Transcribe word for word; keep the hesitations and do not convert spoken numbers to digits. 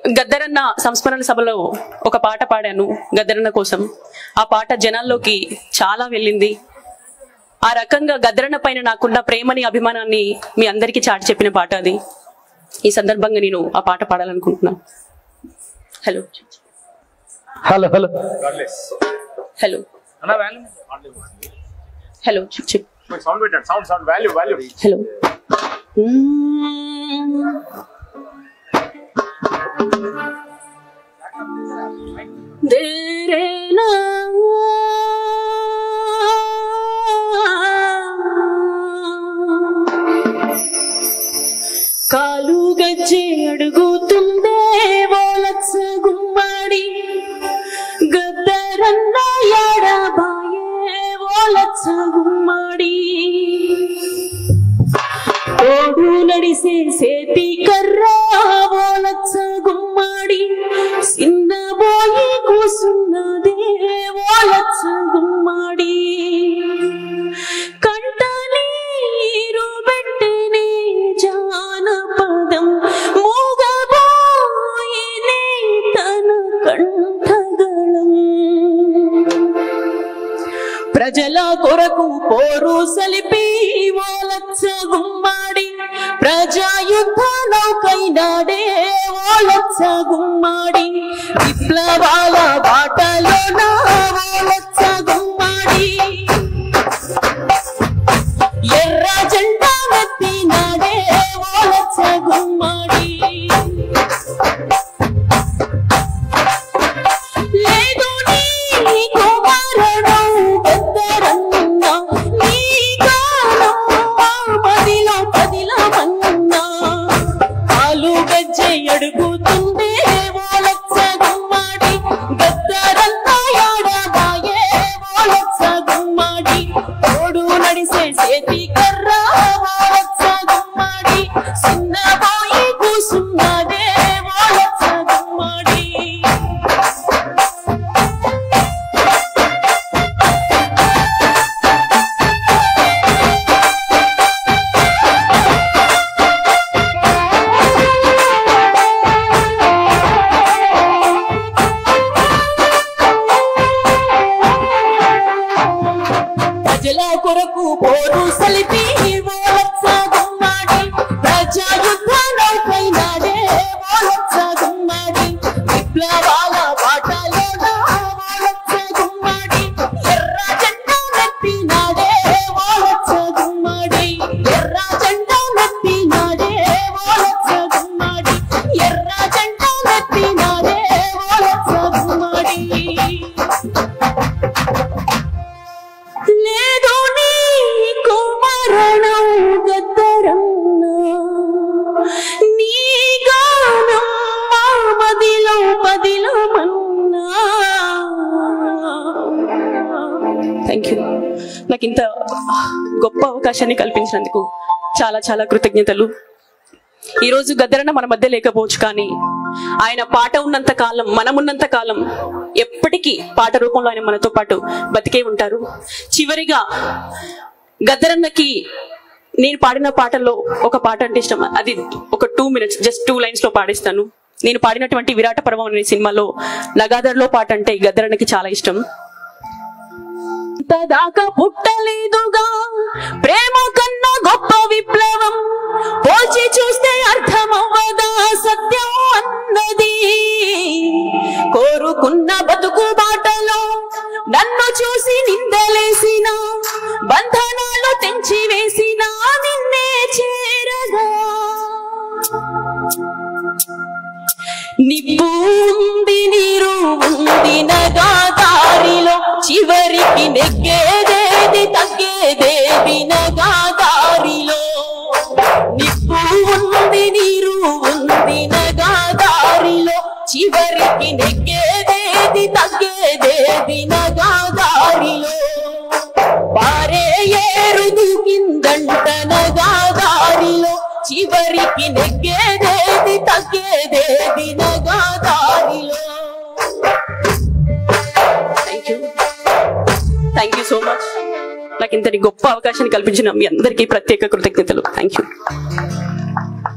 గద్దరన్న సంస్మరణ సభలో ఒక పాట పాడాను గద్దరన్న కోసం. ఆ పాట జనాల్లోకి చాలా వెళ్ళింది. ఆ రకంగా గద్దరన్న పైన నాకున్న ప్రేమని అభిమానాన్ని మీ అందరికీ చాటి చెప్పిన పాట అది. ఈ సందర్భంగా నేను ఆ పాట పాడాలనుకుంటున్నాను. Hello hello hello hello hello చెప్ హలో. దేరేనా కాలు గజ్జె అడుగుతుందే ఓలచ్చ గుమ్మడి గద్దరన్న యాడబాయే ఓలచ్చ గుమ్మడి ఓడు నడిసే సేతి కర్రా ఓలచ్చ గుమ్మడి సిన్నబోయి కూసున్నదే ఓలచ్చ గుమ్మడి కంట నీరు పెట్టనే జానపదం మూగబోయినే తన కంఠగళం ప్రజల కొరకు పోరు సలిపి ఓలచ్చ గుమ్మడి ప్రజాయుద్ధ నౌకైనాడే ఓలచ్చ గుమ్మడి విప్లవాల బాటలోన ఓలచ్చ గుమ్మడి ఎర్ర జెండా ఎత్తినాడే ఓలచ్చ గుమ్మడి లేదు నీ కుమారుడు గద్దరన్న నీ గానం మదిలో పదిలమన్నా కాలు గజ్జె అడుగుతుందే ఓలచ్చ గుమ్మడి గద్దరన్న యాడబాయే ఓలచ్చ గుమ్మడి ఓడు నడిసే సేతి కర్రా ఓలచ్చ గుమ్మడి సిన్నబోయి కూసున్నదే ఓలచ్చ గుమ్మడి. ప్రజల కొరకు పోరు సలిపి ఓలచ్చ గుమ్మడి ప్రజాయుద్ధ నౌకైనాడే ఓలచ్చ గుమ్మడి విప్లవాల బాటలోన ఓలచ్చ గుమ్మడి ఎర్ర జెండా నెత్తినాడే ఓలచ్చ గుమ్మడి ఎర్ర జెండా నెత్తినాడే ఓలచ్చ గుమ్మడి ఎర్ర జెండా నెత్తినాడే ఓలచ్చ గుమ్మడి. లేదు నీ కుమారణం గద్దరన్న నీ గానం మా మదిలో పదిలమన్నా. Thank you. నాకు ఇంత గొప్ప అవకాశాన్ని కల్పించినందుకు చాలా చాలా కృతజ్ఞతలు. ఈరోజు గద్దరన్న మన మధ్య లేకపోవచ్చు, కానీ ఆయన పాట ఉన్నంత కాలం, మనమున్నంత కాలం ఎప్పటికీ పాట రూపంలో ఆయన మనతో పాటు బతికే ఉంటారు. చివరిగా గద్దరన్నకి నేను పాడిన పాటల్లో ఒక పాట అంటే ఇష్టం. అది ఒక two minutes just two lines లో పాడిస్తాను. నేను పాడినటువంటి విరాట పర్వం అనే సినిమాలో నగాదర్లో పాట అంటే గద్దరన్నకి చాలా ఇష్టం. దాకా పుట్టలేదుగా ప్రేమ కన్నా గొప్ప విప్లవం, పోల్చి చూస్తే అర్థమవ్వదా సత్యం అన్నది. కోరుకున్న బతుకు బాటలో నన్ను చూసి నిందలేసిన, బంధనాలు తెంచి వేసిన నిన్నే చేరగా. నిప్పు ఉంది నీరు ఉంది నగా దారిలో, చివరికి నెగ్గేదేది తగ్గేదేది నగా దారిలో. నిప్పు ఉంది నీరు ఉంది నగా దారిలో, చివరికి నెగ్గేదేది తగ్గేదేది నగా దారిలో. పారే ఏరు దూకిందంట నగా దారిలో, చివరికి నెగ్గేదేది తగ్గేదేది నగా దారిలో. Thank you thank you so much. నాకు ఇంతటి గొప్ప అవకాశాన్ని కల్పించిన మీ అందరికీ ప్రత్యేక కృతజ్ఞతలు. Thank you.